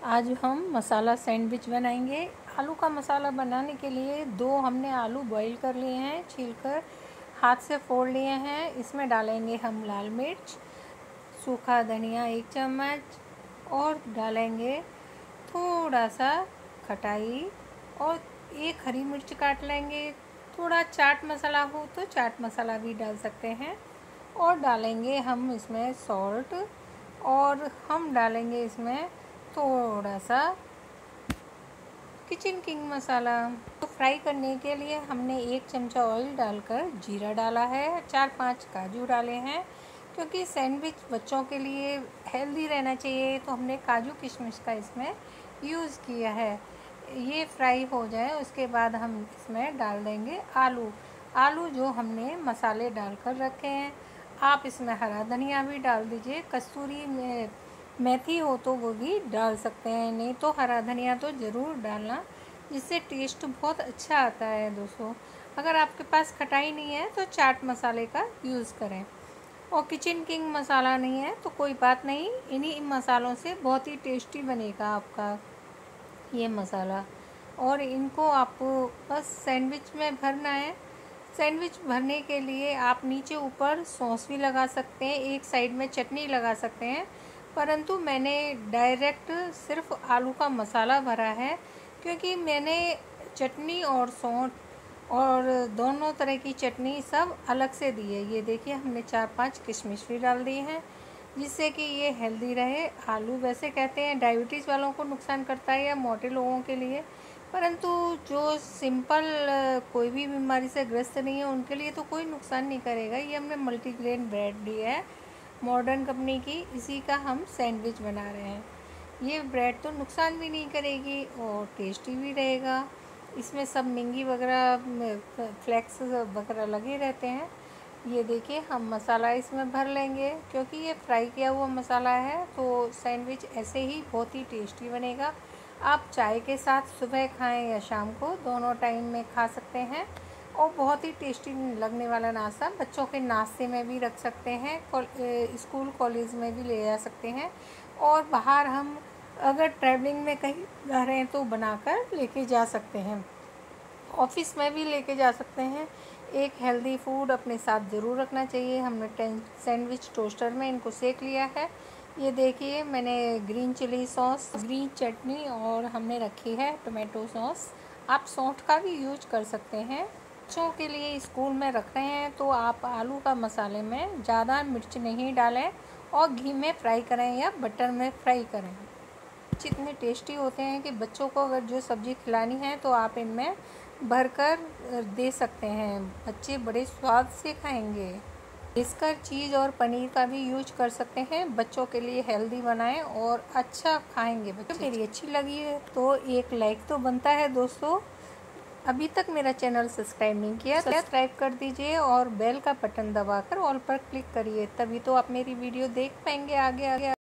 आज हम मसाला सैंडविच बनाएंगे। आलू का मसाला बनाने के लिए दो हमने आलू बॉईल कर लिए हैं, छीलकर हाथ से फोड़ लिए हैं। इसमें डालेंगे हम लाल मिर्च, सूखा धनिया 1 चम्मच और डालेंगे थोड़ा सा खटाई और 1 हरी मिर्च काट लेंगे। थोड़ा चाट मसाला हो तो चाट मसाला भी डाल सकते हैं और डालेंगे हम इसमें सॉल्ट और हम डालेंगे इसमें थोड़ा सा किचन किंग मसाला। तो फ्राई करने के लिए हमने 1 चमचा ऑयल डालकर जीरा डाला है, 4-5 काजू डाले हैं। क्योंकि सैंडविच बच्चों के लिए हेल्दी रहना चाहिए तो हमने काजू किशमिश का इसमें यूज़ किया है। ये फ्राई हो जाए उसके बाद हम इसमें डाल देंगे आलू जो हमने मसाले डालकर रखे हैं। आप इसमें हरा धनिया भी डाल दीजिए, कसूरी मेथी हो तो वो भी डाल सकते हैं, नहीं तो हरा धनिया तो ज़रूर डालना, जिससे टेस्ट बहुत अच्छा आता है दोस्तों। अगर आपके पास खटाई नहीं है तो चाट मसाले का यूज़ करें और किचन किंग मसाला नहीं है तो कोई बात नहीं, इन्हीं मसालों से बहुत ही टेस्टी बनेगा आपका ये मसाला। और इनको आपको बस सैंडविच में भरना है। सैंडविच भरने के लिए आप नीचे ऊपर सॉस भी लगा सकते हैं, एक साइड में चटनी लगा सकते हैं, परंतु मैंने डायरेक्ट सिर्फ आलू का मसाला भरा है क्योंकि मैंने चटनी और सौंठ और दोनों तरह की चटनी सब अलग से दी है। ये देखिए हमने 4-5 किशमिश भी डाल दी हैं जिससे कि ये हेल्दी रहे। आलू वैसे कहते हैं डायबिटीज़ वालों को नुकसान करता है या मोटे लोगों के लिए, परंतु जो सिंपल कोई भी बीमारी से ग्रस्त नहीं है उनके लिए तो कोई नुकसान नहीं करेगा। ये हमने मल्टीग्रेन ब्रेड ली है मॉडर्न कंपनी की, इसी का हम सैंडविच बना रहे हैं। ये ब्रेड तो नुकसान भी नहीं करेगी और टेस्टी भी रहेगा। इसमें सब मिंगी वगैरह फ्लेक्स वगैरह लगे रहते हैं। ये देखिए हम मसाला इसमें भर लेंगे क्योंकि ये फ्राई किया हुआ मसाला है तो सैंडविच ऐसे ही बहुत ही टेस्टी बनेगा। आप चाय के साथ सुबह खाएं या शाम को, दोनों टाइम में खा सकते हैं और बहुत ही टेस्टी लगने वाला नाश्ता बच्चों के नाश्ते में भी रख सकते हैं, स्कूल कॉलेज में भी ले जा सकते हैं और बाहर हम अगर ट्रैवलिंग में कहीं जा रहे हैं तो बनाकर लेके जा सकते हैं, ऑफिस में भी लेके जा सकते हैं। एक हेल्दी फूड अपने साथ ज़रूर रखना चाहिए। हमने सैंडविच टोस्टर में इनको सेक लिया है। ये देखिए मैंने green chilli sauce, green chutney और हमने रखी है टोमेटो सॉस। आप सौंठ का भी यूज कर सकते हैं। बच्चों के लिए स्कूल में रख रहे हैं तो आप आलू का मसाले में ज़्यादा मिर्च नहीं डालें और घी में फ्राई करें या बटर में फ्राई करें। इतने टेस्टी होते हैं कि बच्चों को अगर जो सब्ज़ी खिलानी है तो आप इनमें भरकर दे सकते हैं, बच्चे बड़े स्वाद से खाएंगे। इसका चीज़ और पनीर का भी यूज कर सकते हैं, बच्चों के लिए हेल्दी बनाएं और अच्छा खाएंगे बच्चे। मेरी अच्छी लगी है तो एक लाइक तो बनता है दोस्तों। अभी तक मेरा चैनल सब्सक्राइब नहीं किया तो सब्सक्राइब कर दीजिए और बेल का बटन दबाकर ऑल पर क्लिक करिए, तभी तो आप मेरी वीडियो देख पाएंगे आगे।